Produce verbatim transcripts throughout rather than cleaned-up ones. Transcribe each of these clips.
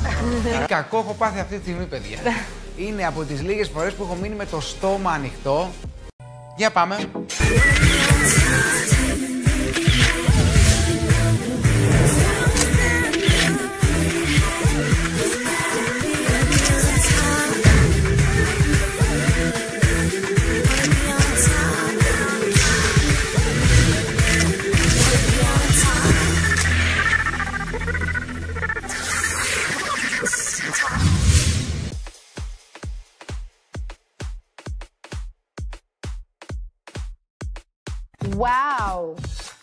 Τι κακό έχω πάθει αυτή τη στιγμή, παιδιά. Είναι από τις λίγες φορές που έχω μείνει με το στόμα ανοιχτό. Για πάμε. Wow!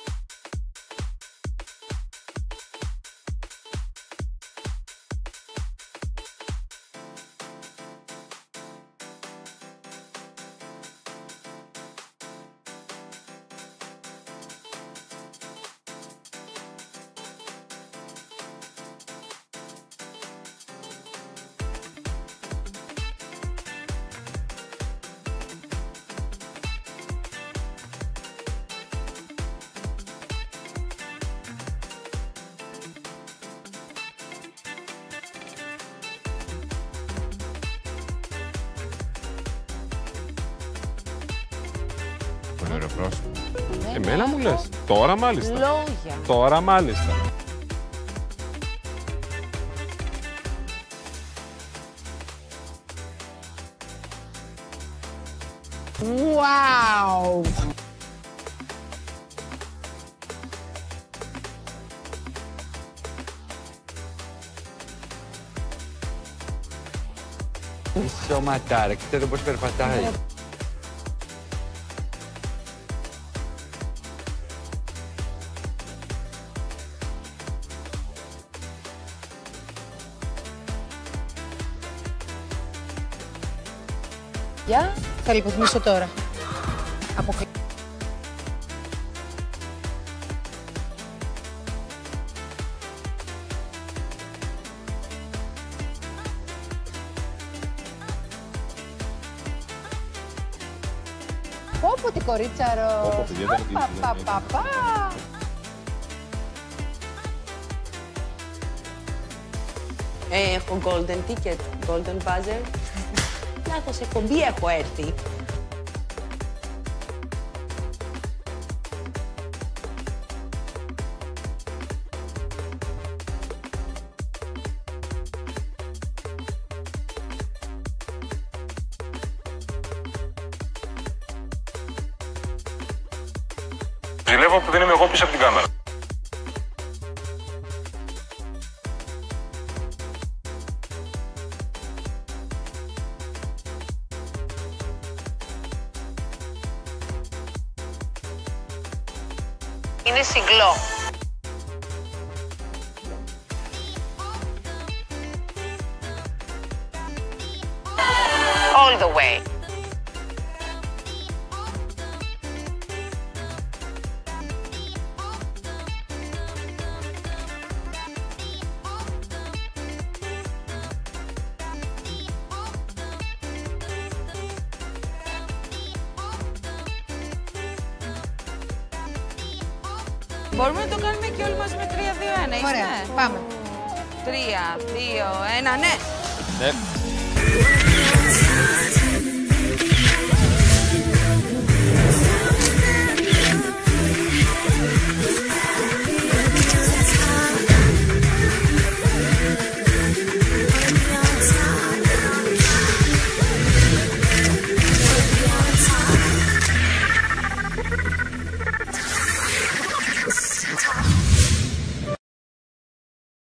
Είναι ωραίο πρόσωπο. Εμένα μου λες. Τώρα μάλιστα. Λόγια. Τώρα μάλιστα. Wow! Σωματάρα, κοίτα εδώ πώς περπατάει. Για, θα λιποθυμίσω τώρα. Αποκλεί... Πόπο τι κορίτσαρο! Πόπο, παιδιά, δεν είναι Πα, πα, πα. Ε, έχω golden ticket, golden buzzer. Λάθος εκπομπή έχω έρθει. Ζηλεύω που δεν είμαι εγώ πίσω από την κάμερα. Είναι συγκλό. All the way. Μπορούμε να το κάνουμε και όλοι μας με τρία δύο ένα, είστε? Ωραία, πάμε. τρία δύο ένα, ναι! Ναι.